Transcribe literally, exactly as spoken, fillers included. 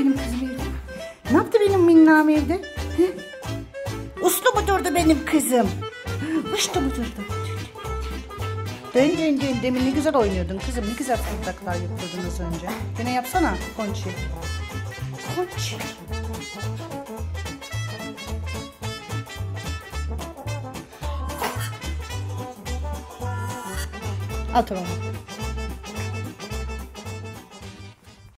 benim kızım evde? Ne yaptı benim minnam evde? He? Uslu mu durdu benim kızım? Uslu mu durdu? Dön dön dön. Demin ne güzel oynuyordun kızım. Ne güzel fırtaklar yapıyordun az önce. Gene yapsana Konçi. Konçi. Al tamam.